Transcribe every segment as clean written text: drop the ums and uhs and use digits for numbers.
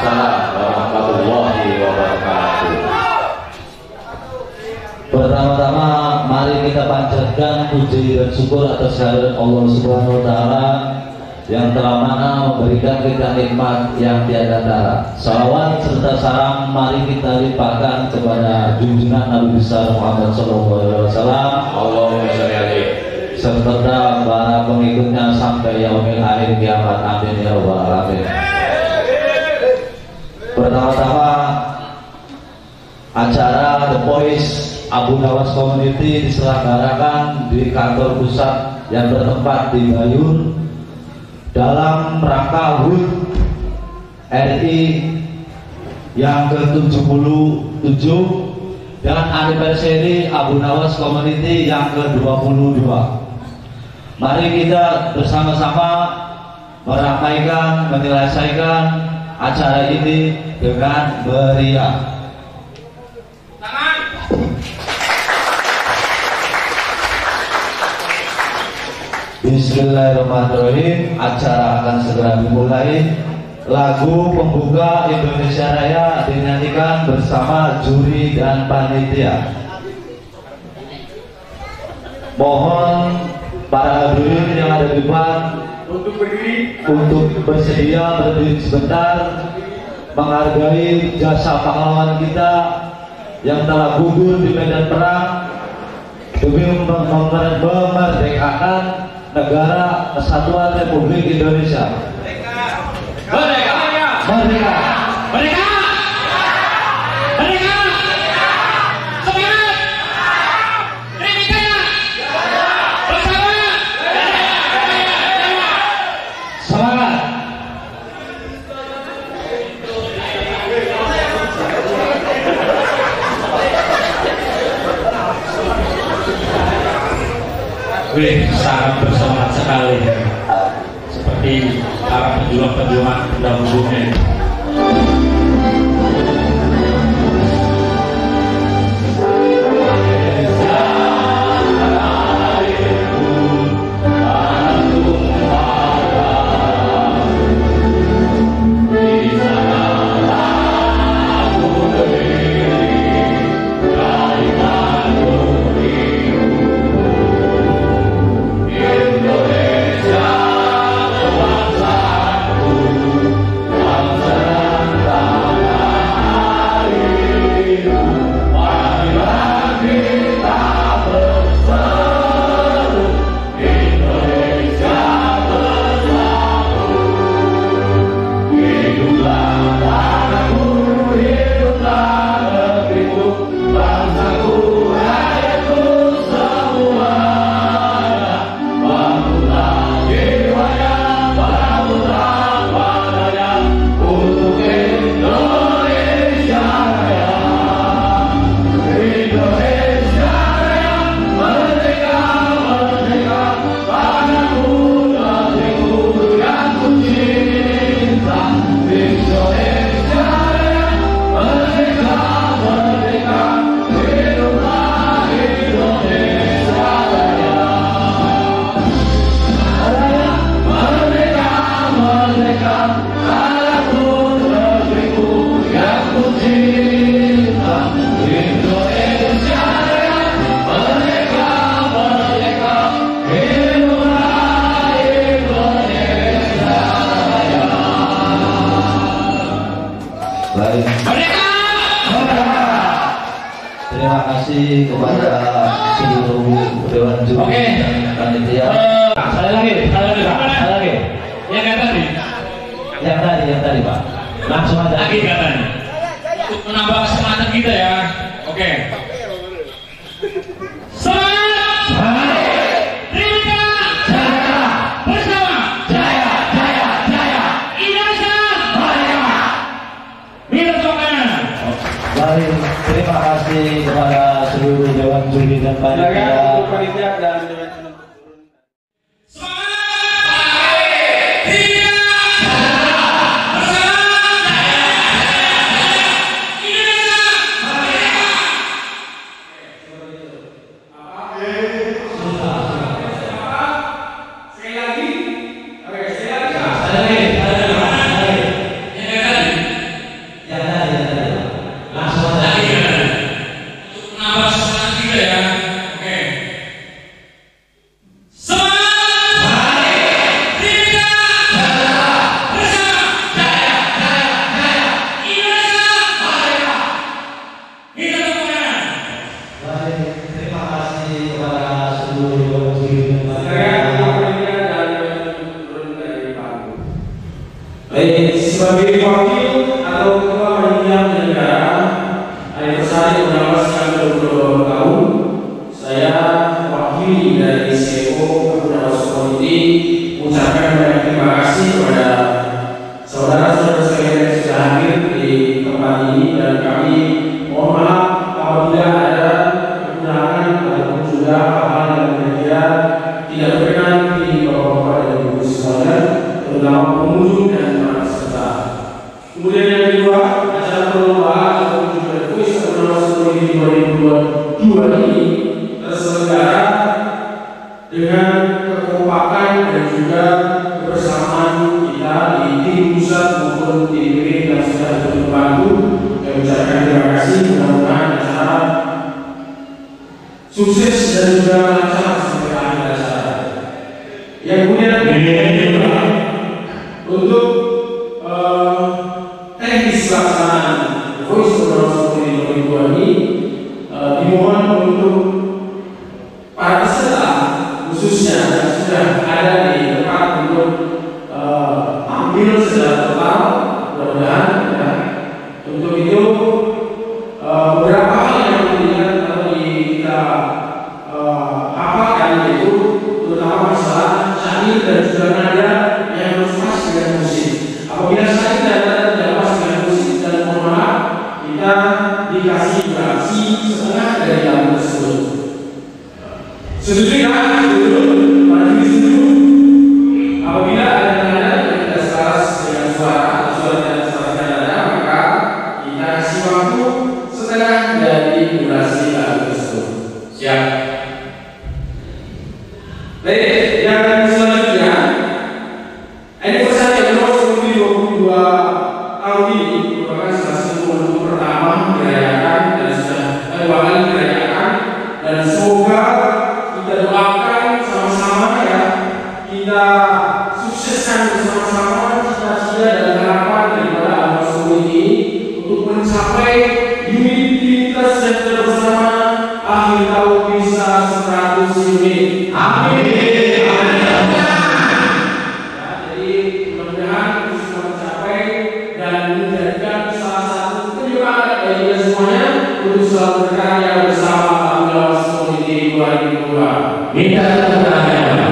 Waalaikumsalam warahmatullahi wabarakatuh. Pertama-tama mari kita panjatkan puji dan syukur atas kehadirat Allah Subhanahu wa taala yang telah mana memberikan kita nikmat yang tiada tara. Salawat serta salam mari kita limpahkan kepada junjungan Nabi besar Muhammad SAW. Allahumma sholli alaihi serta para pengikutnya sampai yaumil akhir kiamat. Amin ya rabbal alamin. Pertama-tama acara The Voice Abu Nawas Community diselenggarakan di kantor pusat yang bertempat di Bayur dalam rangka HUT RI yang ke-77 dan anniversary Abu Nawas Community yang ke-22. Mari kita bersama-sama meramaikan, menyelesaikan acara ini dengan meriah. Bismillahirrahmanirrahim. Acara akan segera dimulai. Lagu pembuka Indonesia Raya dinyanyikan bersama juri dan panitia. Mohon para hadirin yang ada di depan untuk bersedia berdiri sebentar, menghargai jasa pahlawan kita yang telah gugur di medan perang demi memerdekakan negara Kesatuan Republik Indonesia. Merdeka! Merdeka! Merdeka! Merdeka! Semangat! Republik bersama! Semangat! Wih, sangat bersemangat sekali, seperti para pejuang-pejuang pendahulunya. Terima kasih kepada seluruh dewan juri dan panitia. Sekali lagi. Yang tadi, Pak. Langsung aja. Lagi katanya. Untuk menambah semangat kita ya. Oke. Semangat. Bersama. Jaya. Indonesia. Minum token. Baik, terima kasih kepada seluruh dewan juri dan panitia. Baik, sebagai wakil atau ketua panitia penyelenggara anniversary Unhawas yang ke-22 tahun, saya wakili dari CEO Unhawas Community mengucapkan banyak terima kasih kepada saudara-saudara sekalian yang sudah hadir di tempat ini, dan kami mohon maaf apabila ada kekurangan ataupun juga hal-hal yang kira-kira tidak berkenan di Bapak-Bapak dan Ibu sekalian, terutama pengunjung dan para peserta. Kemudian yang kedua, acara perlombaan ataupun juga kuis Unhawas Community 2022 ini terselenggara dengan kekompakan dan juga kebersamaan kita di tim pusat maupun tim miring yang sudah membantu. Kami ucapkan terima kasih, mudah-mudahan acara sukses dan juga lancar sampai akhir acara. Yang kemudian untuk teknis pelaksanaan Voice Unhawas Community 2022 ini dimohon untuk para peserta khususnya yang sudah ada di tempat untuk ambil secara total, mudah-mudahan ya. Untuk itu beberapa hal yang kemudian perlu kita hafalkan, yaitu terutama masalah syair dan juga nada yang harus pas dengan musik. Apabila syair dan nada tidak pas dengan musik, dan mohon maaf, kita dikasih durasi setengah dari lagu tersebut. Setuju ya? Setuju? Mari setuju. Apabila ada nada yang tidak selaras dengan suara tidak selaras dengan nada, maka kita kasih waktu setengah dari durasi lagu tersebut. Siap? Baik, yang selanjutnya, anniversary Unhawas Community 22 tahun ini merupakan salah satu momentum pertama dirayakan dan sudah dua kali dirayakan, dan semoga kita doakan sama-sama ya, kita sukseskan bersama-sama cita-cita dan harapan daripada Unhawas Community untuk mencapai unitivitas yang kita bersama akhir tahun bisa 100 unit. Amin. Untuk selalu berkarya bersama Unhawas Community 2022. Minta tepuk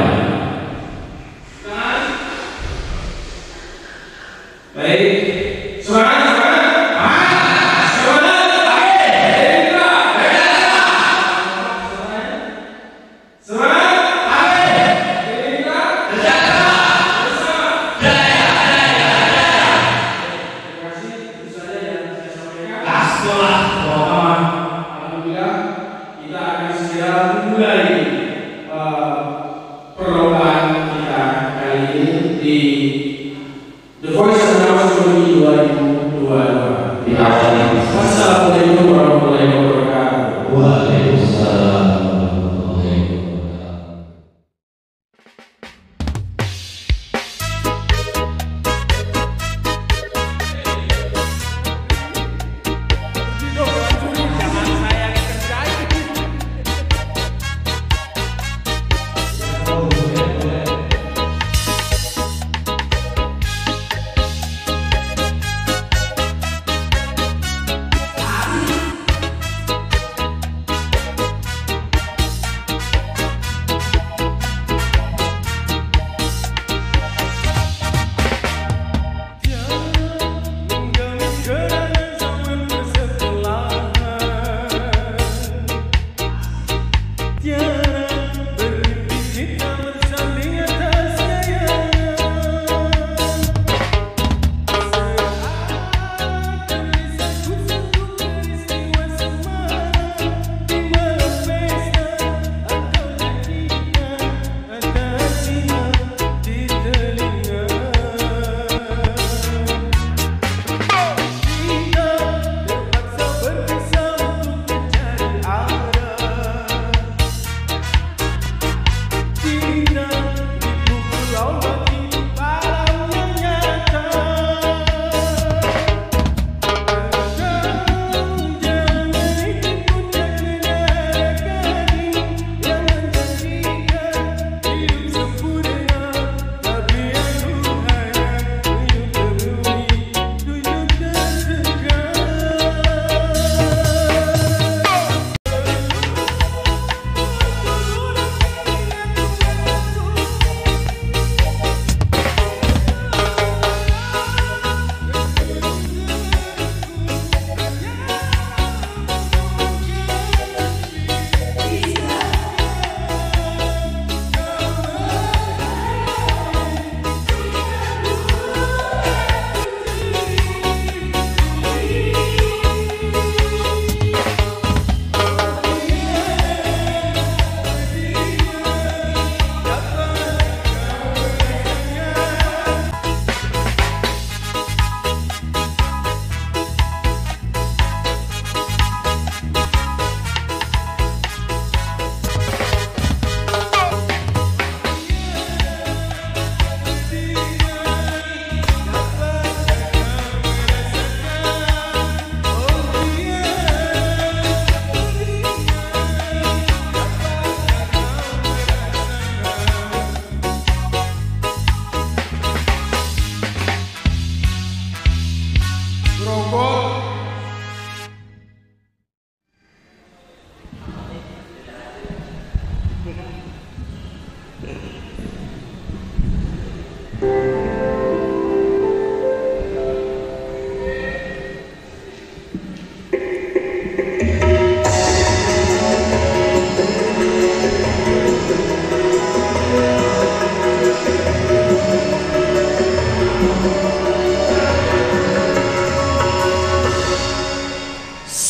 baik, semangat, perlombaan kita kali ini di The Voice Unhawas Community 2022. Wassalamualaikum warahmatullahi wabarakatuh. Waalaikumsalam.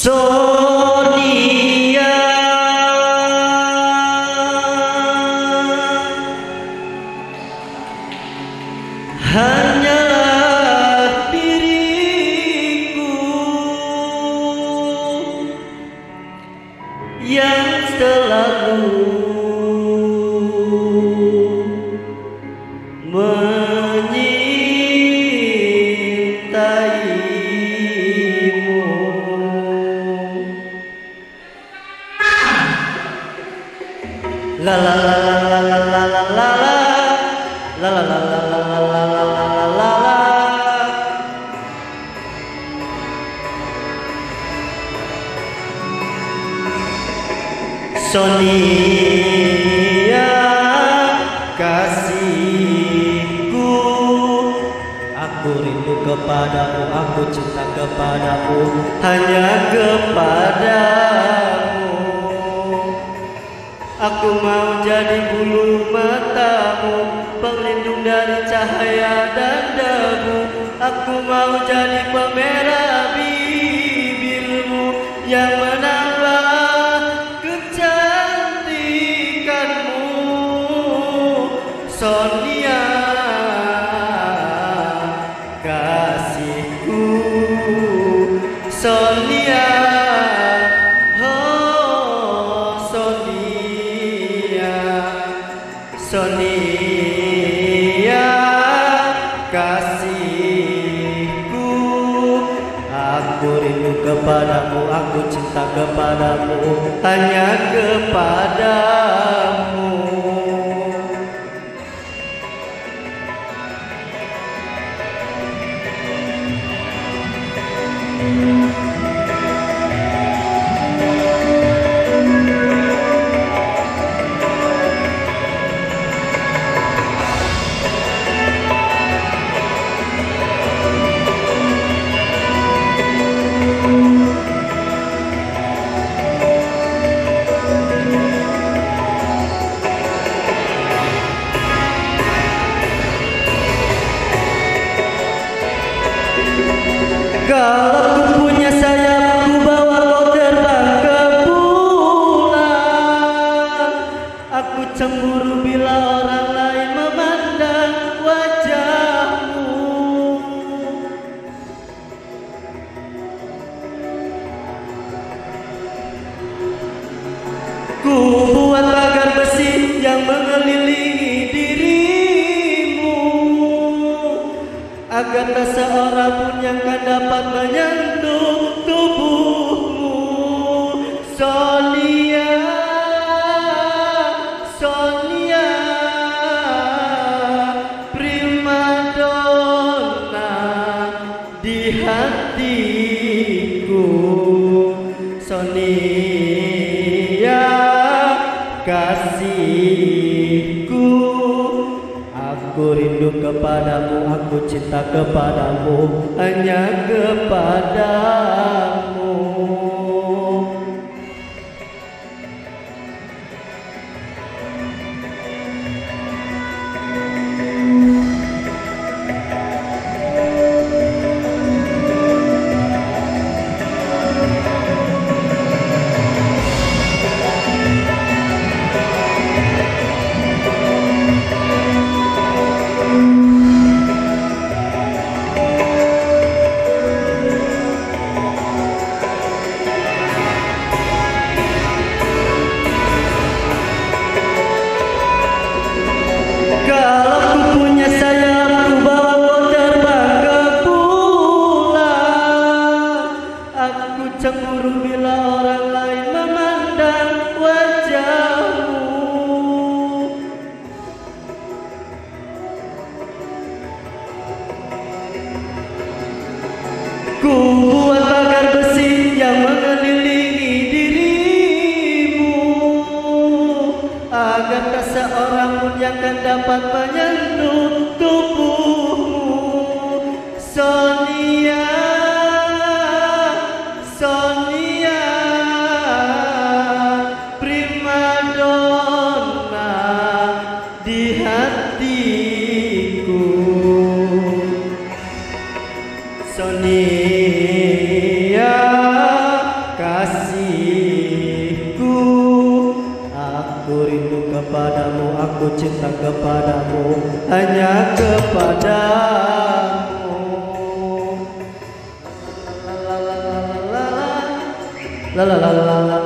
Sonia, hanyalah diriku yang selalu menyintaimu. La la la la la la la la la la la la la la. Sonia, kasihku, aku rindu kepadamu, aku cinta kepadamu, hanya kepadamu. Aku mau jadi bulu matamu, pelindung dari cahaya dan debu. Aku mau jadi pemerah bibirmu yang menambah kecantikanmu. Sonia, kasihku, Sonia. Sonia, kasihku, aku rindu kepadamu, aku cinta kepadamu, hanya kepadamu. Kalau ku punya sayap, ku bawa kau terbang ke bulan. Aku cemburu bila orang lain memandang wajahmu. Ku buat pagar besi yang mengelilingi dirimu, agar tak seorang pun yang kan dapat menyentuh tubuhmu. Sonia, Sonia, primadona di hatiku. Sonia, kasihku, aku rindu kepadamu, aku cinta kepadamu, hanya kepadamu. Kalau ku punya sayap, ku bawa kau terbang ke bulan. Aku cemburu bila orang lain memandang wajahmu. Ku buat pagar besi yang mengelilingi dirimu, agar tak seorang pun yang kan dapat menyentuh tubuhmu. Sonia, Sonia, primadona di hatiku. Sonia, kepadamu, aku cinta kepadamu, hanya kepadamu. La la la la la la la la la la la.